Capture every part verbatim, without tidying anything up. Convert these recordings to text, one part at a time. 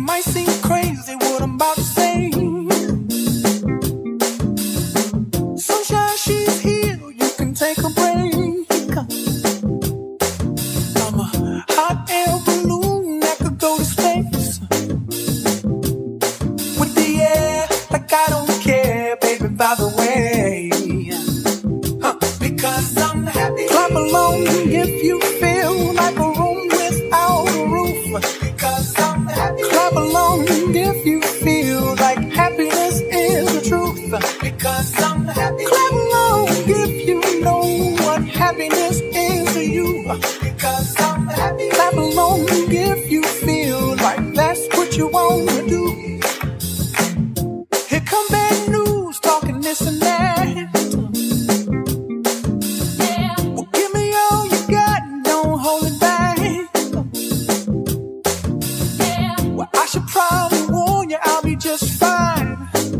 might seem crazy what I'm about to say. Sunshine, she's here, you can take a break. I'm a hot air balloon that could go to space. With the air, like I don't care, baby, by the way. Huh. Because I'm happy. Clap along if you feel like a room without a roof. Because I'm happy. Clap along if you feel like happiness is the truth. Because I'm happy. Clap along if you know what happiness is to you. Because I'm happy. Clap along if you feel like that's what you want to do. Here come bad news, talking this and that. Yeah. Well, give me all you got, don't hold it back. Yeah. Well, I should probably warn you, I'll be just fine.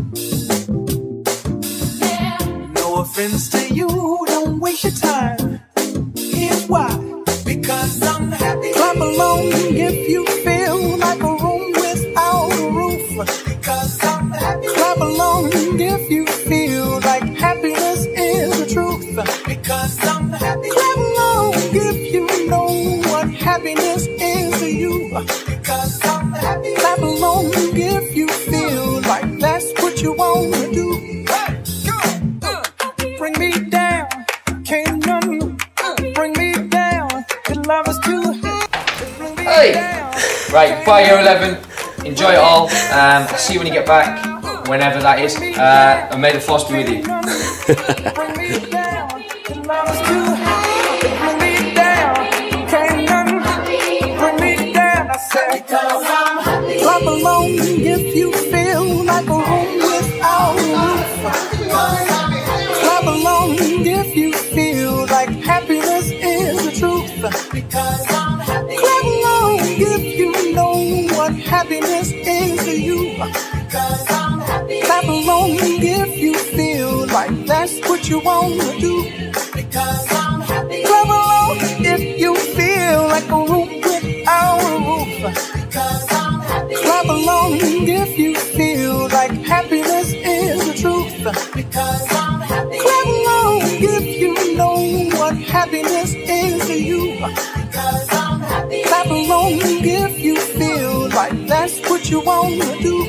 Yeah. No offense to you, don't waste your time. Here's why. Because I'm happy. Clap along if you feel like a room without a roof. Because I'm happy. Clap along if you feel like happiness is the truth. Because I'm happy. Clap along if you know what happiness is to you. Because I'm happy. Clap along if you feel like that's what you want to do. Hey, go, uh, bring me down, can't none bring me down. Your love is too high. Hey! Right, by year eleven, enjoy it all. Um, I'll see you when you get back, whenever that is. Uh, and may the force be with you. Bring me down, your love is too high. Bring me down, can't none bring me down. I said, because I'm happy. Clap along if you feel like a room without a roof. Clap along if you feel like happiness is the truth. Because I'm happy. Clap along if you know what happiness is to you. Because I'm happy. Clap along if you feel like that's what you want to do. Because I'm happy. Clap along if you feel like a room without a roof. Because I'm happy. Clap along if you feel like happiness is the truth. Because I'm happy. Clap along if you know what happiness is to you. Because I'm happy. Clap along if you feel like that's what you want to do.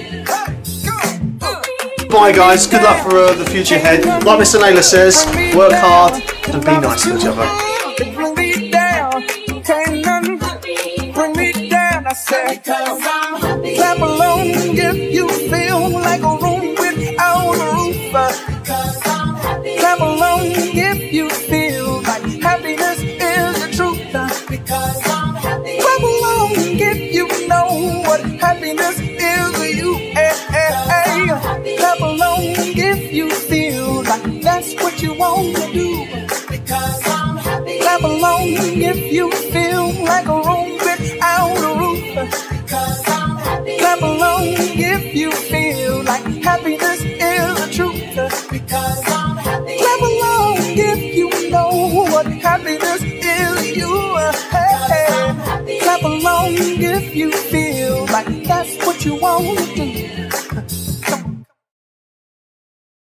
Bye guys, good luck for uh, the future ahead. Like Mister Naylor says, work hard and be nice to each other. Bring me down, can't none bring me down. I said, because I'm happy. Clap along if you feel like a room without a roof. Because I'm happy. Clap along if you feel like happiness is the truth. Because I'm happy. Clap along if you know what happiness is to you. Hey, hey, hey. Clap along if you feel like that's what you want to do. Because I'm happy. Clap along if you feel like a room without a roof. Because I'm happy. Clap along if you feel like happiness is the truth. Because I'm happy. Clap along if you know what happiness is to you. Hey, hey. Clap along if you feel like that's what you want to do.